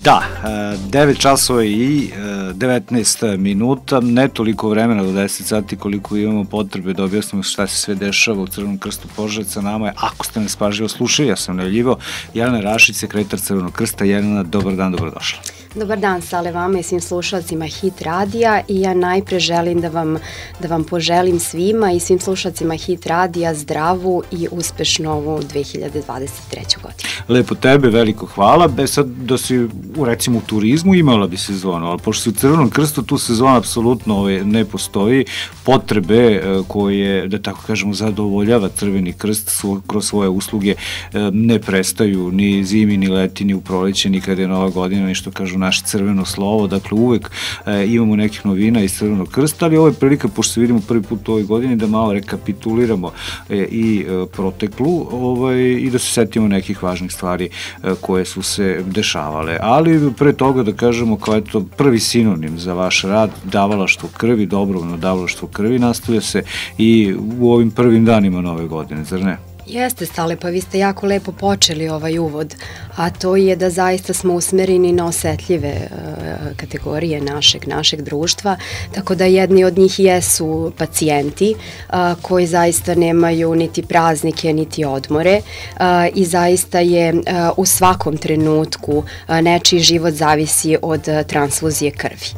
Da, 9 časova i 19 minuta, ne toliko vremena do 10 sati koliko imamo potrebe da objasnimo šta se sve dešava u Crvenom krstu Požarevac. Sa nama je, ako ste nas pažljivo slušali, ja sam najavljivao, Jelena Rašić, sekretar Crvenog krsta. Jelena, dobar dan, dobrodošla. Dobar dan, Sale, vama i svim slušalcima Hit radija, i ja najpre želim da vam poželim svima i svim slušalcima Hit radija zdravu i uspešnu ovu 2023. godinu. Lepo tebe, veliko hvala. Sad da si recimo u turizmu imala bi sezonu, ali pošto si u Crvenom krstu, tu sezona apsolutno ne postoji. Potrebe koje, da tako kažemo, zadovoljava Crveni krst kroz svoje usluge ne prestaju ni zimi, ni leti, ni u proleće, ni kada je Nova godina, ni što kažu naše crveno slovo. Dakle, uvek imamo nekih novina iz Crvenog krsta, ali ovo je prilika, pošto se vidimo prvi put u ovoj godini, da malo rekapituliramo i proteklu i da se setimo nekih važnih stvari koje su se dešavale. Ali pre toga da kažemo, kao eto prvi sinonim za vaš rad, davalaštvo krvi, dobrovoljno davalaštvo krvi, nastavlja se i u ovim prvim danima Nove godine, zar ne? Jeste, Stale, pa vi ste jako lepo počeli ovaj uvod, a to je da zaista smo usmereni na osetljive kategorije našeg društva, tako da jedni od njih jesu pacijenti koji zaista nemaju niti praznike, niti odmore, i zaista je u svakom trenutku nečiji život zavisi od transfuzije krvi.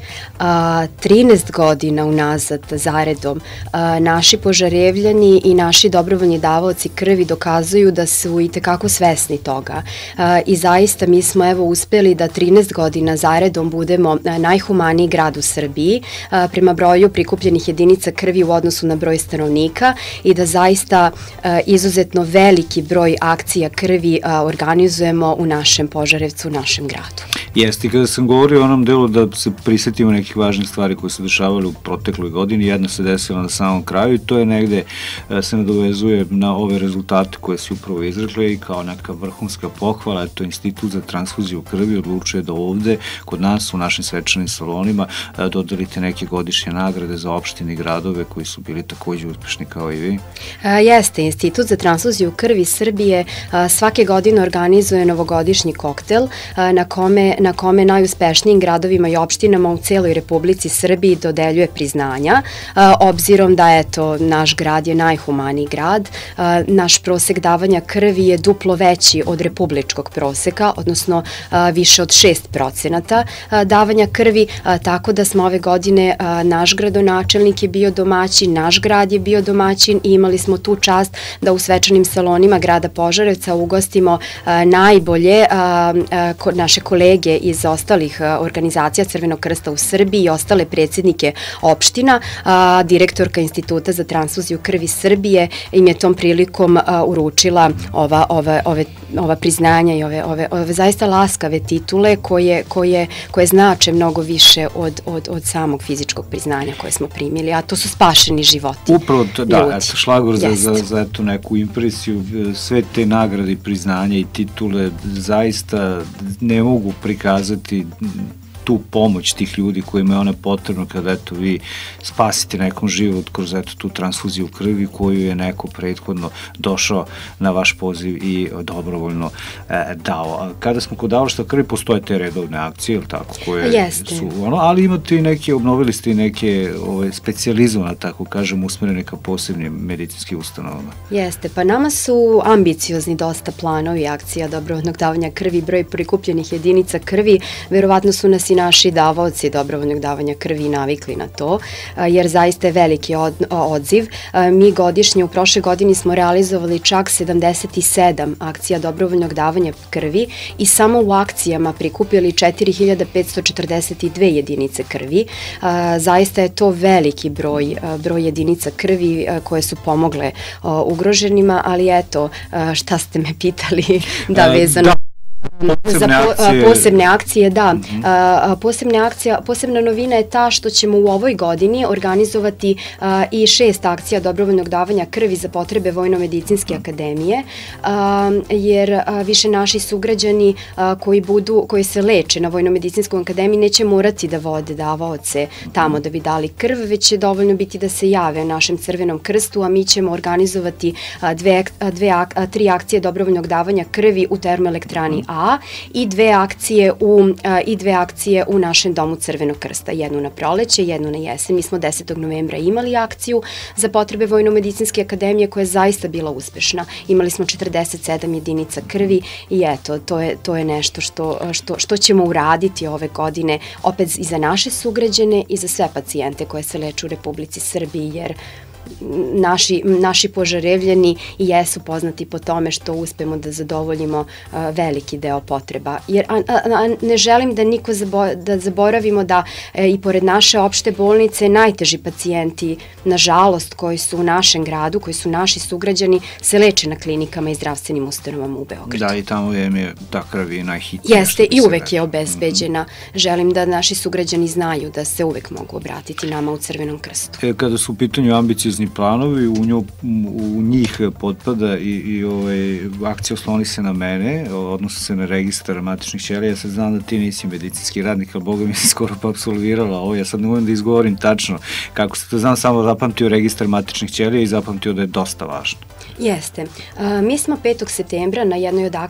13 godina unazad zaredom naši Požarevljani i naši dobrovoljni davaoci krvi dokazuju da su i tekako svesni toga, i zaista mi smo evo uspeli da 13 godina zaredom budemo najhumaniji grad u Srbiji prema broju prikupljenih jedinica krvi u odnosu na broj stanovnika, i da zaista izuzetno veliki broj akcija krvi organizujemo u našem Požarevcu, u našem gradu. Jeste, kada sam govorio o onom delu da se prisetimo nekih važnih stvari koje se dešavali u protekloj godini, jedna se desila na samom kraju i to je negde se nadovezuje na ove rezultate koje si upravo izrekli i kao neka vrhunska pohvala. Eto, Institut za transfuziju krvi odlučuje da ovde, kod nas, u našim svečanim salonima, dodelite neke godišnje nagrade za opštine i gradove koji su bili takođe uspešni kao i vi. Jeste, Institut za transfuziju krvi Srbije svake godine organizuje novogodišnji koktel na kome najuspešnijim gradovima i opštinama u celoj Republici Srbiji dodeljuje priznanja, obzirom da, eto, naš grad je najhumaniji grad. Naš prosek davanja krvi je duplo veći od republičkog proseka, odnosno više od 6% davanja krvi, tako da smo ove godine, naš gradonačelnik je bio domaćin, naš grad je bio domaćin i imali smo tu čast da u svečanim salonima grada Požarevca ugostimo najbolje naše kolege iz ostalih organizacija Crvenog krsta u Srbiji i ostale predsjednike opština. Direktorka Instituta za transfuziju krvi Srbije im je tom prilikom uručila ova priznanja i ove zaista laskave titule koje znače mnogo više od samog fizičkog priznanja koje smo primili, a to su spašeni životi. Upravo, da, šlagor za eto neku impresiju, sve te nagrade, priznanja i titule zaista ne mogu prikazati tu pomoć tih ljudi kojima je ona potrebna kada eto vi spasite nekom život kroz eto tu transfuziju krvi koju je neko prethodno došao na vaš poziv i dobrovoljno dao. Kada smo kod davalaštva krvi, postoje te redovne akcije, ili tako, koje su ali imate i neke, obnovili ste i neke specijalizovane, tako kažem, usmerene ka posebnim medicinskim ustanovama. Jeste, pa nama su ambiciozni dosta planovi akcija dobrovoljnog davanja krvi, broj prikupljenih jedinica krvi, verovatno su nas i naši davaoci dobrovoljnog davanja krvi navikli na to, jer zaista je veliki odziv. Mi godišnje, u prošle godini smo realizovali čak 77 akcija dobrovoljnog davanja krvi i samo u akcijama prikupili 4542 jedinice krvi. Zaista je to veliki broj jedinica krvi koje su pomogle ugroženima, ali eto, šta ste me pitali da vezano... Posebne akcije, da. Posebna novina je ta što ćemo u ovoj godini organizovati i 6 akcija dobrovoljnog davanja krvi za potrebe Vojno-medicinske akademije, jer više naši sugrađani koji se leče na Vojno-medicinskoj akademiji neće morati da vode davaoce tamo da bi dali krv, već će dovoljno biti da se jave našem Crvenom krstu, a mi ćemo organizovati 3 akcije dobrovoljnog davanja krvi u termoelektrani A i dve akcije u našem domu Crvenog krsta. Jednu na proleće, jednu na jesen. Mi smo 10. novembra imali akciju za potrebe Vojno-medicinske akademije koja je zaista bila uspešna. Imali smo 47 jedinica krvi i eto, to je nešto što ćemo uraditi ove godine opet i za naše sugrađane i za sve pacijente koje se leče u Republici Srbiji, jer naši Požarevljani i jesu poznati po tome što uspemo da zadovoljimo veliki deo potreba. Jer ne želim da niko zaboravimo da i pored naše opšte bolnice najteži pacijenti, nažalost, koji su u našem gradu, koji su naši sugrađani, se leče na klinikama i zdravstvenim ustanovama u Beogradu. Da, i tamo je ta krv i najhitnija. Jeste, i uvek je obezbeđena. Želim da naši sugrađani znaju da se uvek mogu obratiti nama u Crvenom krstu. Kada su u pitanju ambiciozni planovi, u njih potpada i akcija Osloni se na mene, odnosi se na registar matičnih ćelija. Ja sad znam da ti nisi medicinski radnik, ali Boga mi si skoro pa apsolvirala ovo. Ja sad ne umem da izgovorim tačno kako se to znam, samo zapamtio registar matičnih ćelija i zapamtio da je dosta važno. Jeste. Mi smo 5. septembra na jednoj od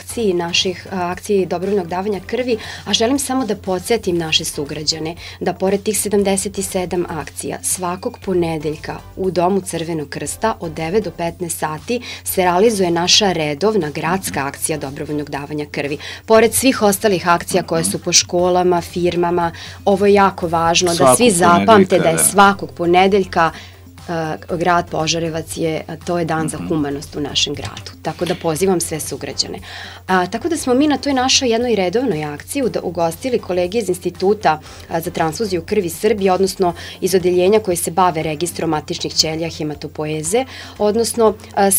akciji dobrovoljnog davanja krvi, a želim samo da podsjetim naše sugrađane da pored tih 77 akcija svakog ponedeljka u Domu Crvenog krsta od 9 do 15 sati se realizuje naša redovna gradska akcija dobrovoljnog davanja krvi. Pored svih ostalih akcija koje su po školama, firmama, ovo je jako važno da svi zapamte da je svakog ponedeljka grad Požarevac to je dan za humanost u našem gradu. Tako da pozivam sve sugrađane. Tako da smo mi na toj našoj jednoj redovnoj akciji ugostili kolege iz Instituta za transfuziju krvi Srbije, odnosno iz odeljenja koji se bave registrom matičnih ćelija hematopoeze, odnosno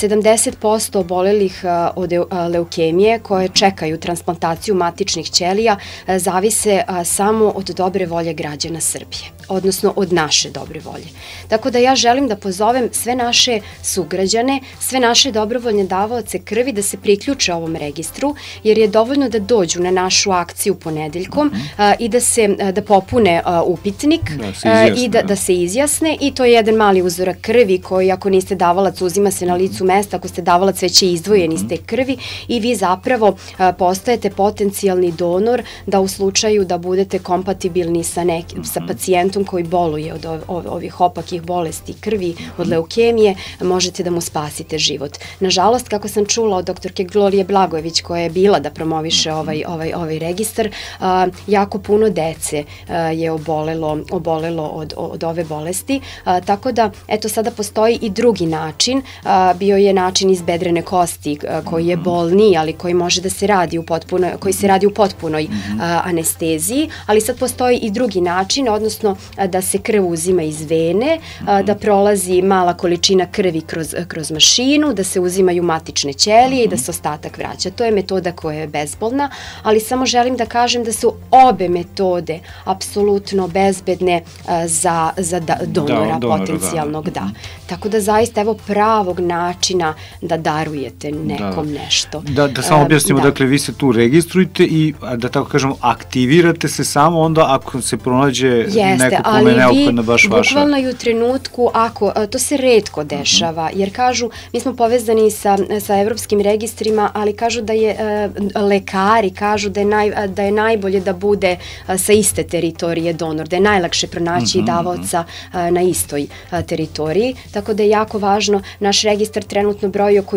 70% obolelih od leukemije koje čekaju transplantaciju matičnih ćelija zavise samo od dobre volje građana Srbije, odnosno od naše dobre volje. Tako da ja želim da pozovem sve naše sugrađane, sve naše dobrovoljne davaoce krvi da se priključe ovom registru, jer je dovoljno da dođu na našu akciju ponedeljkom i da popune upitnik i da se izjasne, i to je jedan mali uzorak krvi koji, ako niste davalac, uzima se na licu mesta, ako ste davalac već je izdvojen iz te krvi i vi zapravo postajete potencijalni donor da u slučaju da budete kompatibilni sa pacijentom koji boluje od ovih opakih bolesti krvi, od leukemije, možete da mu spasite život. Nažalost, kako sam čula od doktorke Glorije Blagojević, koja je bila da promoviše ovaj registar, jako puno dece je obolelo od ove bolesti, tako da, eto, sada postoji i drugi način. Bio je način iz bedrene kosti koji je bolniji, ali koji može da se radi u potpunoj anesteziji, ali sad postoji i drugi način, odnosno da se krv uzima iz vene, da prolazi mala količina krvi kroz mašinu, da se uzimaju matične ćelije i da se ostatak vraća. To je metoda koja je bezbolna, ali samo želim da kažem da su obe metode apsolutno bezbedne za donora potencijalnog, da. Tako da zaista, evo pravog načina da darujete nekom nešto. Da samo objasnimo, dakle, vi se tu registrujete i, da tako kažemo, aktivirate se samo onda ako se pronađe neko kome je neophodna baš vaša. Bukvalno i u trenutku, to se retko dešava, jer kažu, mi smo povezani sa evropskim registrima, ali kažu da je, lekari kažu da je najbolje da bude sa iste teritorije donor, da je najlakše pronaći davaoca na istoj teritoriji, tako da je jako važno. Naš registar trenutno broji oko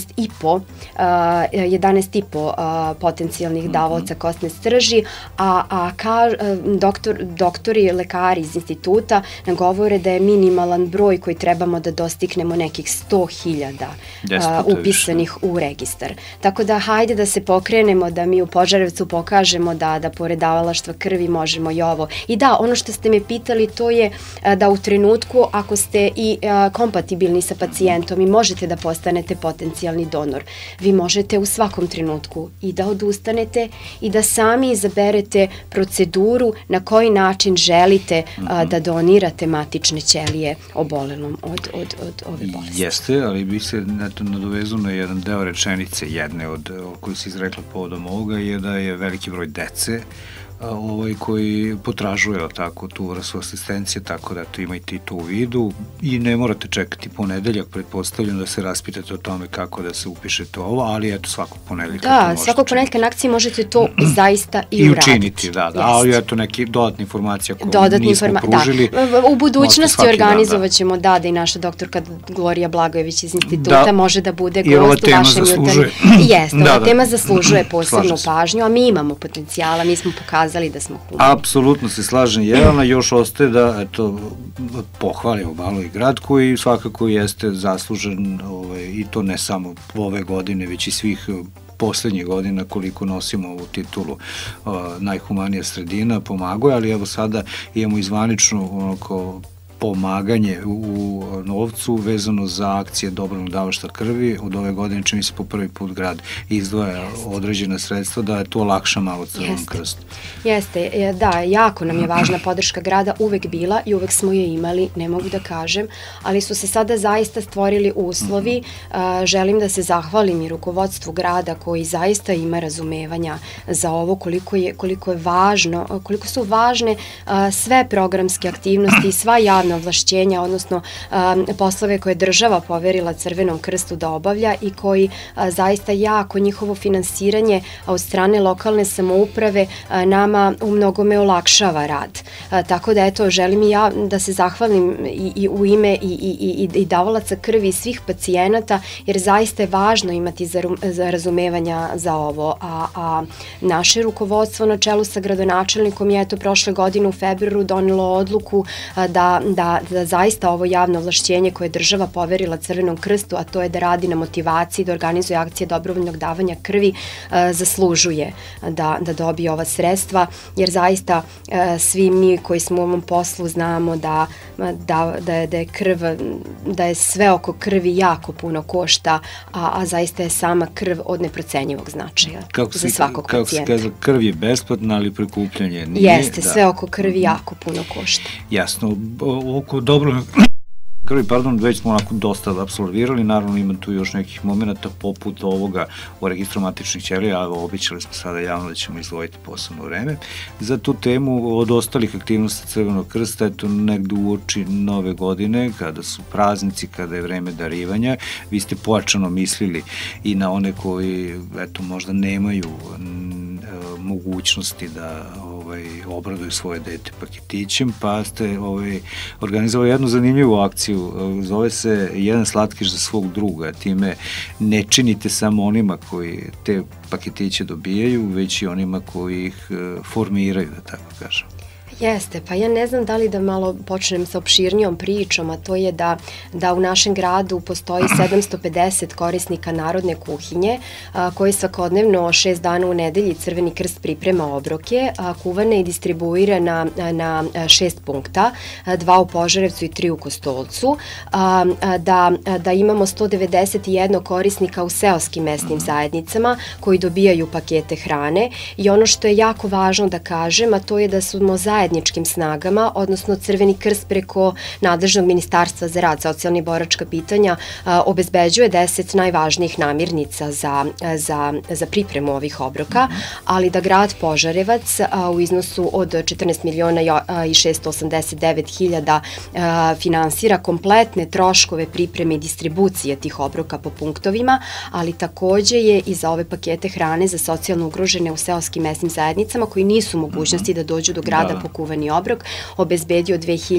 11,5 potencijalnih davaoca kostne strži, a doktori, lekari iz instituta nam govore da je minimalan broj koji trebamo da dostignemo nekih 100.000 upisanih u registar. Tako da hajde da se pokrenemo, da mi u Požarevcu pokažemo da pored davalaštva krvi možemo i ovo. I da, ono što ste me pitali, to je da u trenutku, ako ste i kompatibilni sa pacijentom i možete da postanete potencijalni donor, vi možete u svakom trenutku i da odustanete i da sami izaberete proceduru na koji način želite da donirate matične ćelije obolelom od ove bolesti. Jeste, ali bi se nadovezao na jedan deo rečenice jedne od koju si izrekla povodom ovoga, je da je veliki broj dece koji potražuje tako tu vrstu asistencije, tako da imajte i to u vidu i ne morate čekati ponedeljak, pretpostavljam da se raspitate o tome kako da se upišete ovo, ali eto svakog ponedeljka to možete. Da, svakog ponedeljka na akciji možete to zaista i uraditi. I učiniti, da, ali eto neki dodatni informacija koju nismo pružili. U budućnosti organizovat ćemo da i naša doktorka Glorija Blagojević iz instituta može da bude gost u vašem jutarnjem. Jeste, ova tema zaslužuje posebnu pažnju, a mi imamo potencijala, mi smo pokazali da smo humani. Apsolutno se slažem, Jelena, još ostaje da pohvalimo malo i grad koji svakako jeste zaslužen i to ne samo ove godine, već i svih poslednjih godina koliko nosimo ovu titulu najhumanija sredina, pomaguje, ali evo sada imamo izvaničnu pomaganje u novcu vezano za akcije dobrovoljnog davalaštva krvi. Od ove godine čini se po prvi put grad izdvaja određena sredstva da je to olakša malo Crvenom krstu. Jeste, da, jako nam je važna podrška grada, uvek bila i uvek smo je imali, ne mogu da kažem, ali su se sada zaista stvorili uslovi. Želim da se zahvalim i rukovodstvu grada koji zaista ima razumevanja za ovo, koliko je važno, koliko su važne sve programske aktivnosti i sva javna ovlašćenja, odnosno poslove koje država poverila Crvenom krstu da obavlja i koji zaista jako njihovo finansiranje od strane lokalne samouprave nama u mnogome olakšava rad. Tako da eto, želim i ja da se zahvalim i u ime i davalaca krvi i svih pacijenata, jer zaista je važno imati za razumevanja za ovo, a naše rukovodstvo na čelu sa gradonačelnikom je eto prošle godine u februaru donelo odluku da zaista ovo javno ovlašćenje koje je država poverila Crvenom krstu, a to je da radi na motivaciji, da organizuje akcije dobrovoljnog davanja krvi, zaslužuje da dobije ova sredstva, jer zaista svi mi koji smo u ovom poslu znamo da je krv, da je sve oko krvi jako puno košta, a zaista je sama krv od neprocenjivog značaja za svakog pacijenta. Kako se kaže, krv je besplatna, ali prikupljanje nije. Jeste, sve oko krvi jako puno košta. Jasno, oko dobro krvi, već smo onako dosta apsolvirali, naravno ima tu još nekih momenta poput ovoga o registru matičnih ćelija, ali običali smo sada javno da ćemo izdvojiti posebno vreme. Za tu temu od ostalih aktivnosti Crvenog krsta, eto negde uoči nove godine, kada su praznici, kada je vreme darivanja, vi ste pojačano mislili i na one koji, eto, možda nemaju mogućnosti da obraduju svoje dete paketićem, pa ste organizovali jednu zanimljivu akciju, zove se Jedan slatkiš za svog druga, time ne činite samo onima koji te paketiće dobijaju, već i onima koji ih formiraju, da tako kažem. Jeste, pa ja ne znam da li da malo počnem sa opširnijom pričom, a to je da u našem gradu postoji 750 korisnika narodne kuhinje koji svakodnevno 6 dana u nedelji Crveni krst priprema obroke, kuvane i distribuira na 6 punkta, 2 u Požarevcu i 3 u Kostolcu, da imamo 191 korisnika u seoskim mesnim zajednicama koji dobijaju pakete hrane i ono što je jako važno da kažem, a to je da smo zajedničkim snagama, odnosno Crveni krst preko nadležnog Ministarstva za rad, socijalna i boračka pitanja obezbeđuje 10 najvažnijih namirnica za pripremu ovih obroka, ali da grad Požarevac u iznosu od 14 miliona i 689 hiljada finansira kompletne troškove pripreme i distribucije tih obroka po punktovima, ali takođe je i za ove pakete hrane za socijalno ugrožene u seoskim mesnim zajednicama koji nisu u mogućnosti da dođu do grada po kuvani obrok, obezbedio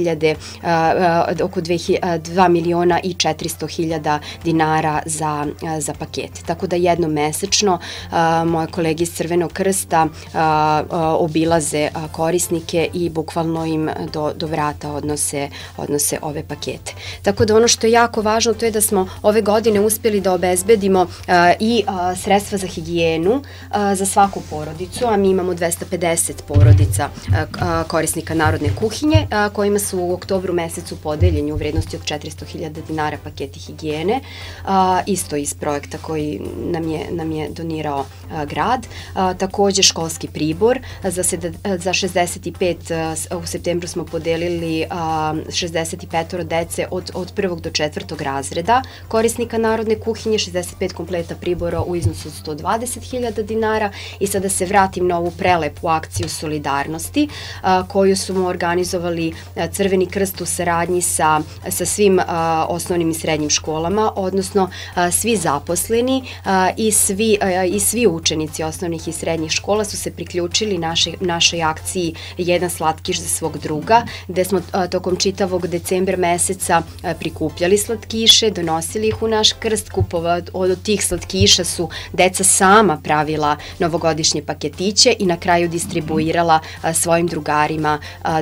oko 2 miliona i 400 hiljada dinara za pakete. Tako da jednom mesečno moje kolege iz Crvenog krsta obilaze korisnike i bukvalno im do vrata odnose ove pakete. Tako da ono što je jako važno to je da smo ove godine uspjeli da obezbedimo i sredstva za higijenu za svaku porodicu, a mi imamo 250 porodica korisnika narodne kuhinje, kojima su u oktobru mesecu podeljeni u vrednosti od 400.000 dinara paketi higijene, isto iz projekta koji nam je donirao grad. Takođe školski pribor, za 65, u septembru smo podelili 65 dece od 1. do 4. razreda korisnika narodne kuhinje, 65 kompleta pribora u iznosu od 120.000 dinara. I sada se vratim na ovu prelepu akciju solidarnosti koju smo organizovali Crveni krst u saradnji sa svim osnovnim i srednjim školama, odnosno svi zaposleni i svi učenici osnovnih i srednjih škola su se priključili našoj akciji Jedan slatkiš za svog druga, gde smo tokom čitavog decembra meseca prikupljali slatkiše, donosili ih u naš krst, od tih slatkiša su deca sama pravila novogodišnje paketiće i na kraju distribuirala svojim drugarima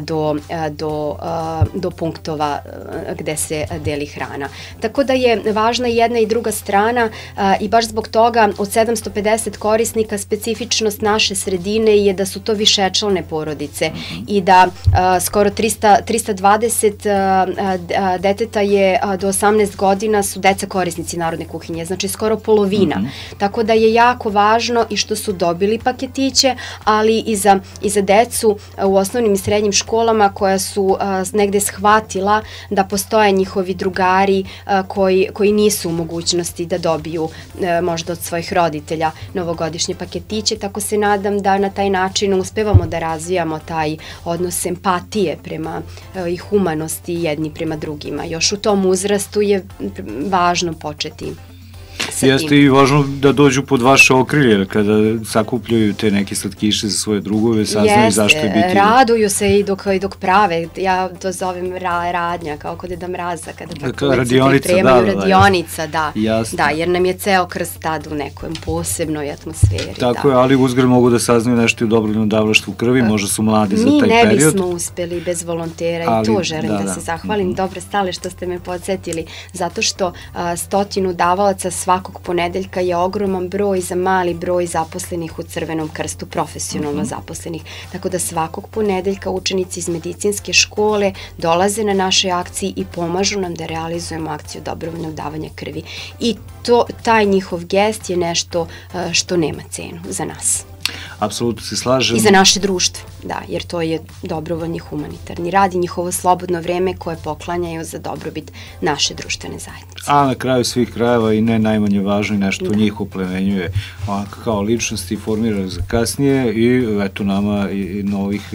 do punktova gde se deli hrana. Tako da je važna jedna i druga strana i baš zbog toga od 750 korisnika specifičnost naše sredine je da su to višečlane porodice i da skoro 320 deteta je do 18 godina su deca korisnici narodne kuhinje, znači skoro polovina. Tako da je jako važno i što su dobili paketiće, ali i za decu u osnovnim i srednjim školama koja su negde shvatila da postoje njihovi drugari koji nisu u mogućnosti da dobiju možda od svojih roditelja novogodišnje paketiće, tako se nadam da na taj način uspevamo da razvijamo taj odnos empatije i humanosti jedni prema drugima. Još u tom uzrastu je važno početi. Jeste i važno da dođu pod vaše okrilje kada sakupljaju te neke slatkiše za svoje drugove, saznaju zašto je biti. Raduju se i dok prave, ja to zovem radnja, kao kod Deda Mraza, kada pripremaju radionica, da, jer nam je ceo krst tad u nekom posebnoj atmosferi. Tako je, ali uzgred mogu da saznaju nešto i u dobrovoljnom davalaštvu krvi, možda su mladi za taj period. Mi ne bismo uspeli bez volontera i to želim da se zahvalim. Dobro stale što ste me podsjetili, zato što 100 davalaca svakog ponedeljka je ogroman broj za mali broj zaposlenih u Crvenom krstu, profesionalno zaposlenih. Tako da svakog ponedeljka učenici iz medicinske škole dolaze na našoj akciji i pomažu nam da realizujemo akciju dobrovoljnog davanja krvi. I taj njihov gest je nešto što nema cenu za nas. Apsolutno se slažem. I za naše društvo, da, jer to je dobrovoljni humanitarni rad i njihovo slobodno vreme koje poklanjaju za dobrobit naše društvene zajednice. A na kraju svih krajeva i ne najmanje važno i nešto njih oplemenjuje kao ličnosti, formira za kasnije i eto nama i novih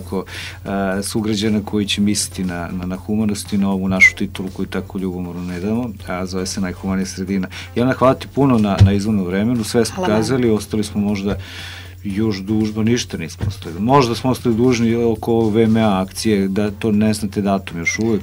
sugrađana koji će misliti na humanost i na ovu našu titulu koju tako ljubomorno ne damo, a zove se Najhumanija sredina. Jelena, hvala ti puno na izvornom vremenu, sve smo kazali, ostali smo možda još dužno, ništa nismo ostali. Možda smo ostali dužni oko VMA akcije, da to ne znate datum još uvek.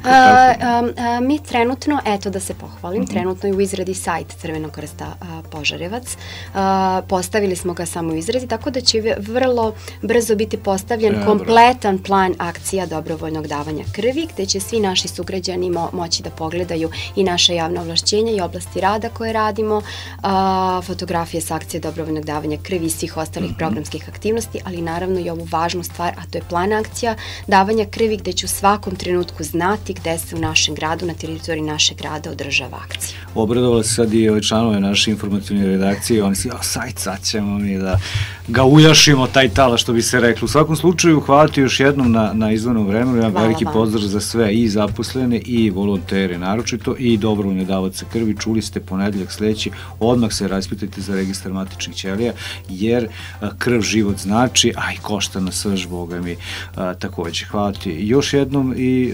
Mi trenutno, eto da se pohvalim, trenutno je u izradi sajt Crvenog krsta Požarevac. Postavili smo ga samo u izradi, tako da će vrlo brzo biti postavljen kompletan plan akcija dobrovoljnog davanja krvi, gde će svi naši sugrađani moći da pogledaju i naše javne ovlašćenja i oblasti rada koje radimo, fotografije sa akcije dobrovoljnog davanja krvi i svih ostalih programskih aktivnosti, ali naravno i ovu važnu stvar, a to je plan akcija davanja krvi, gde ću u svakom trenutku znati gde se u našem gradu, na teritoriji našeg grada održava akcija. Obradovala se sad i ove članove naše informativne redakcije, oni si, sajt, sad ćemo mi da ga ujašimo, taj tala, što bi se reklo. U svakom slučaju, hvala ti još jednom na izvornom vremenu, jedan veliki pozdrav za sve, i zaposlene, i volontere, naročito, i dobrovoljne davaoce krvi. Čuli ste ponedeljak sledeći, odmah se raspitajte za registar matičnih ćelija, jer krv život znači, a i košta na srž, boga mi, takođe. Hvala ti još jednom i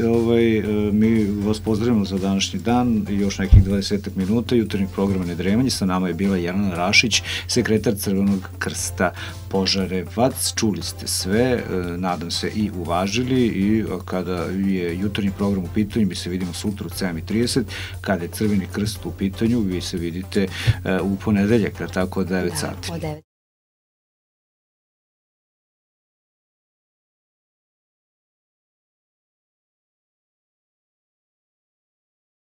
mi vas pozdravimo za današnji dan, još nekih 20 minuta, jutarnjeg programa Nedremanje. Sa nama je bila Jelena Rašić, sekretar Crvenog krsta Požarevac. Čuli ste sve, nadam se i uvažili, i kada je jutarnji program u pitanju, mi se vidimo sutra u 7:30, kada je Crveni krst u pitanju, vi se vidite u ponedeljak, tako 9 sati.